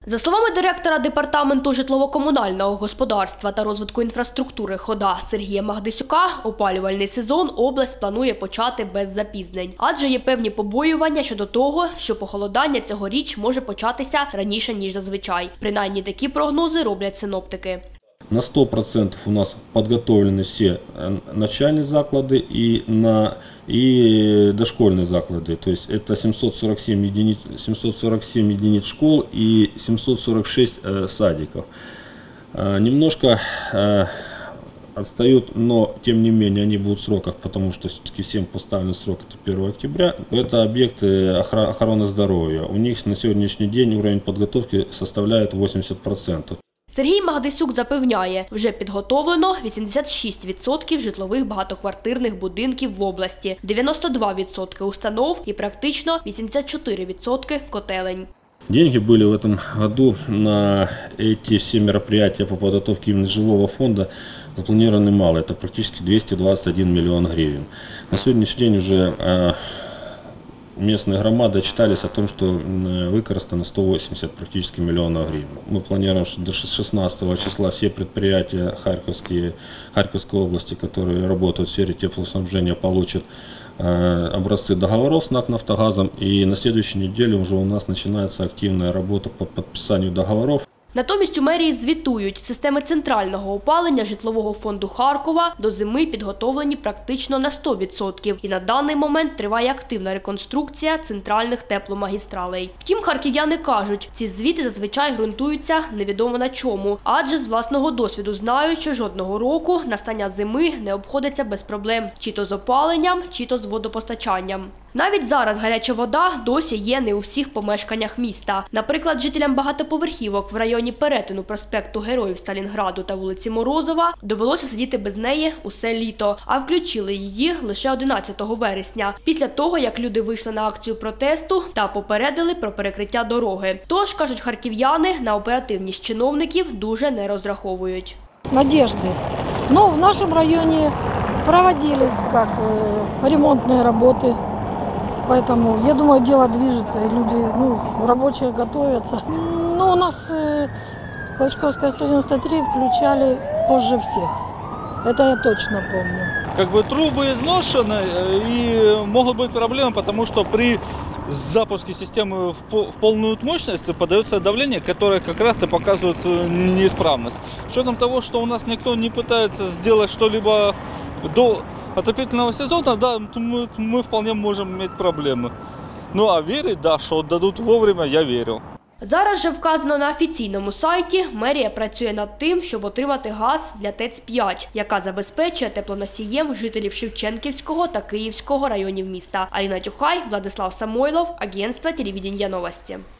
За словами директора Департаменту житлово-комунального господарства та розвитку інфраструктури ХОДА Сергія Магдисюка, опалювальний сезон область планує почати без запізнень. Адже є певні побоювання щодо того, що похолодання цьогоріч може початися раніше, ніж зазвичай. Принаймні такі прогнози роблять синоптики. На 100% у нас подготовлены все начальные заклады и дошкольные заклады. То есть это 747 единиц школ и 746 садиков. Немножко отстают, но тем не менее они будут в сроках, потому что все-таки всем поставлен срок это 1 октября. Это объекты охраны здоровья. У них на сегодняшний день уровень подготовки составляет 80%. Сергій Магдисюк запевняє, вже підготовлено 86% житлових багатоквартирних будинків в області, 92% установ і практично 84% котелень. Деньги были в этом году на эти все мероприятия по подготовке именно жилого фонда запланированы мало. Это практически 221 миллион гривен. На сегодняшний день уже местные громады отчитались о том, что выкористано 180 практически миллионов гривен. Мы планируем, что до 16 числа все предприятия Харьковской области, которые работают в сфере теплоснабжения, получат образцы договоров с НАК «Нафтогазом». И на следующей неделе уже у нас начинается активная работа по подписанию договоров. Натомість у мерії звітують, системи центрального опалення житлового фонду Харкова до зими підготовлені практично на 100%. І на даний момент триває активна реконструкція центральних тепломагістралей. Втім, харків'яни кажуть, ці звіти зазвичай ґрунтуються невідомо на чому. Адже з власного досвіду знають, що жодного року настання зими не обходиться без проблем. Чи то з опаленням, чи то з водопостачанням. Навіть зараз гаряча вода досі є не у всіх помешканнях міста. Наприклад, жителям багатоповерхівок в районі перетину проспекту Героїв Сталінграду та вулиці Морозова довелося сидіти без неї усе літо, а включили її лише 11 вересня, після того, як люди вийшли на акцію протесту та попередили про перекриття дороги. Тож, кажуть харків'яни, на оперативність чиновників дуже не розраховують. Надежды. Но в нашем районе проводились ремонтные работы. Поэтому, я думаю, дело движется, и люди, рабочие готовятся. У нас Клочковская 193 включали позже всех. Это я точно помню. Трубы изношены, и могут быть проблемы, потому что при запуске системы в полную мощность подается давление, которое как раз и показывает неисправность. С учетом того, что у нас никто не пытается сделать что-либо до отопительного сезона, да, мы вполне можем иметь проблемы. А верить, да, что дадут вовремя, я верю. Зараз же вказано на офіційному сайті, мерія працює над тим, щоб отримати газ для ТЕЦ-5, яка забезпечує теплоносієм жителів Шевченківського та Київського районів міста. Аліна Тюхай, Владислав Самойлов, агентство телевидения новости.